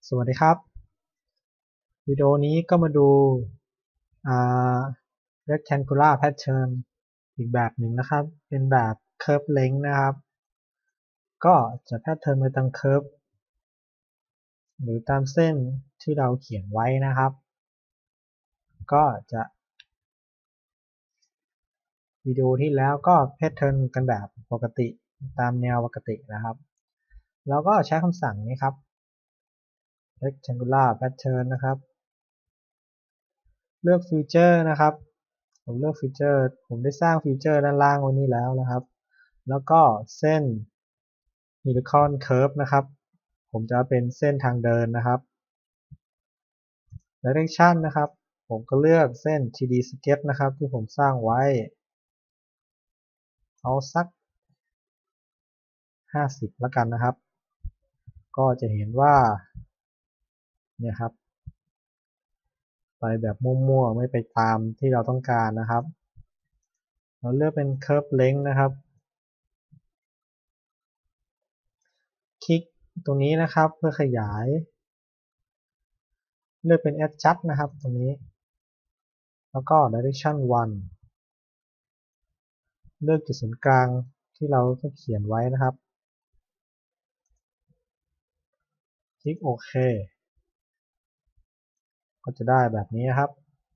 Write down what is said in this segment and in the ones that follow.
สวัสดีครับวิดีโอนี้ก็มาดูอ่า rectangular pattern อีกแบบหนึ่งนะครับเป็นแบบ curve length นะครับก็จะ pattern ไปตาม curve หรือตามเส้นที่เราเขียนไว้นะครับก็จะวิดีโอที่แล้วก็ pattern กันแบบปกติตามแนวปกตินะครับแล้วก็ใช้คำสั่งนี้ครับ rectangular pattern นะครับเลือกฟีเจอร์นะครับผมเลือกฟีเจอร์ผมได้สร้างฟีเจอร์ด้านล่างไว้นี่แล้วนะครับแล้วก็เส้น Helicon Curve นะครับผมจะเป็นเส้นทางเดินนะครับ Direction นะครับผมก็เลือกเส้น 3D Sketch นะครับที่ผมสร้างไว้เอาสัก50แล้วกันนะครับก็จะเห็นว่าเนี่ยครับไปแบบมั่วๆไม่ไปตามที่เราต้องการนะครับเราเลือกเป็น Curve Length นะครับคลิกตรงนี้นะครับเพื่อขยายเลือกเป็น Adjust นะครับตรงนี้แล้วก็ Direction 1เลือกจุดศูนย์กลางที่เราต้องเขียนไว้นะครับคลิกโอเคก็จะได้แบบนี้ครับ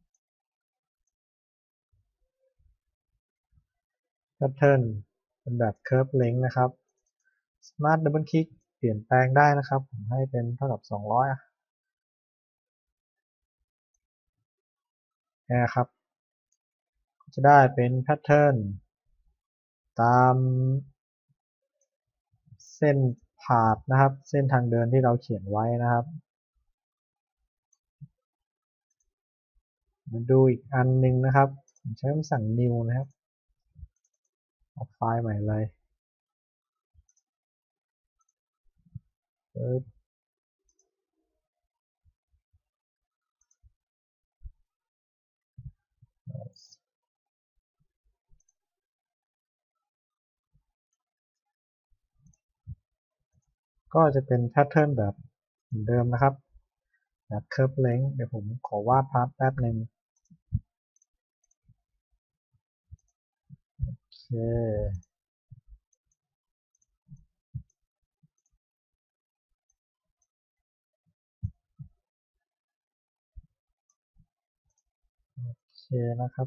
Pattern เป็นแบบ Curve Length นะครับ Smart Double Click เปลี่ยนแปลงได้นะครับผมให้เป็นเท่ากับ200นะครับก็จะได้เป็น Pattern ตามเส้นผ่านนะครับเส้นทางเดินที่เราเขียนไว้นะครับมาดูอีกอันหนึ่งนะครับผมใช้คำสั่ง New นะครับเอาไฟล์ใหม่เลยปึ๊บก็จะเป็น Pattern แบบเหมือนเดิมนะครับแบบ Curve Length เดี๋ยวผมขอวาดภาพแป๊บหนึ่งโอเคโอเคนะครับ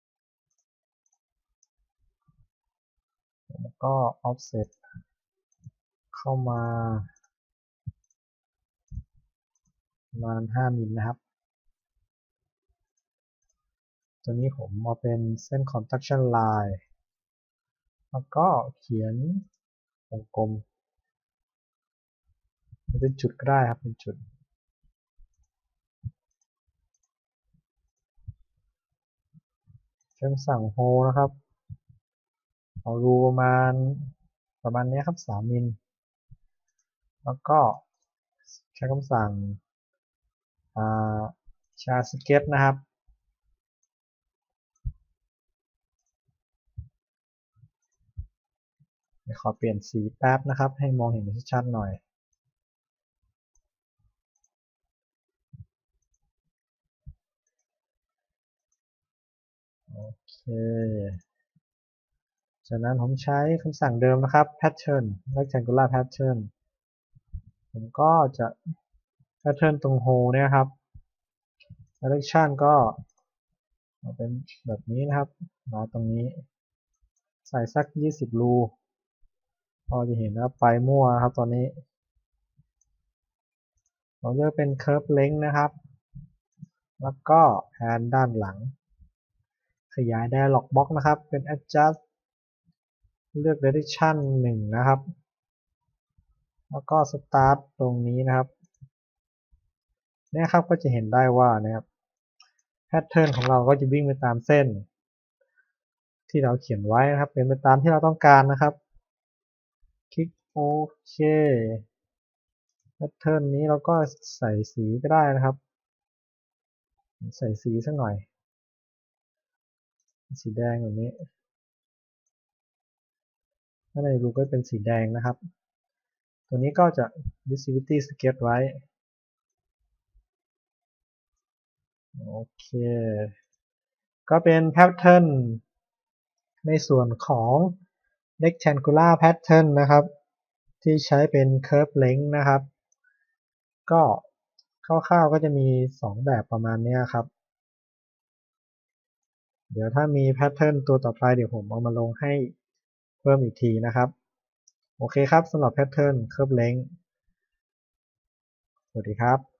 แล้วก็ Offset เข้ามาประมาณ5มิลนะครับตัวนี้ผมเอาเป็นเส้น construction line แล้วก็เขียนวงกลมเป็นจุดก็ได้ครับเป็นจุดใช้คำสั่ง hold นะครับเอารูประมาณนี้ครับ3มิลแล้วก็ใช้คำสั่งchar sketch นะครับขอเปลี่ยนสีแป๊บนะครับให้มองเห็นชัดๆหน่อยโอเคจากนั้นผมใช้คำสั่งเดิมนะครับ pattern rectangular pattern ผมก็จะ pattern ตรง hole เนี่ยครับ direction ก็เอาเป็นแบบนี้นะครับมาตรงนี้ใส่สัก20รูพอจะเห็นว่าไปมั่วครับตอนนี้เราเลือกเป็น curve length นะครับแล้วก็แพนด้านหลังขยาย dialog box นะครับเป็น adjust เลือก direction 1นะครับแล้วก็ start ตรงนี้นะครับเนี่ยครับก็จะเห็นได้ว่านะครับ pattern ของเราก็จะวิ่งไปตามเส้นที่เราเขียนไว้นะครับเป็นไปตามที่เราต้องการนะครับคลิกโอเค pattern นี้เราก็ใส่สีก็ได้นะครับใส่สีสักหน่อยสีแดงแบบนี้ถ้าในรูก็เป็นสีแดงนะครับตัวนี้ก็จะ visibility sketch ไว้โอเคก็เป็นแพทเทิร์นในส่วนของ rectangular pattern นะครับที่ใช้เป็น curve length นะครับก็คร่าวๆก็จะมี2แบบประมาณนี้ครับเดี๋ยวถ้ามีแพทเทิร์นตัวต่อไปเดี๋ยวผมเอามาลงให้เพิ่มอีกทีนะครับโอเคครับสำหรับแพทเทิร์น curve length สวัสดีครับ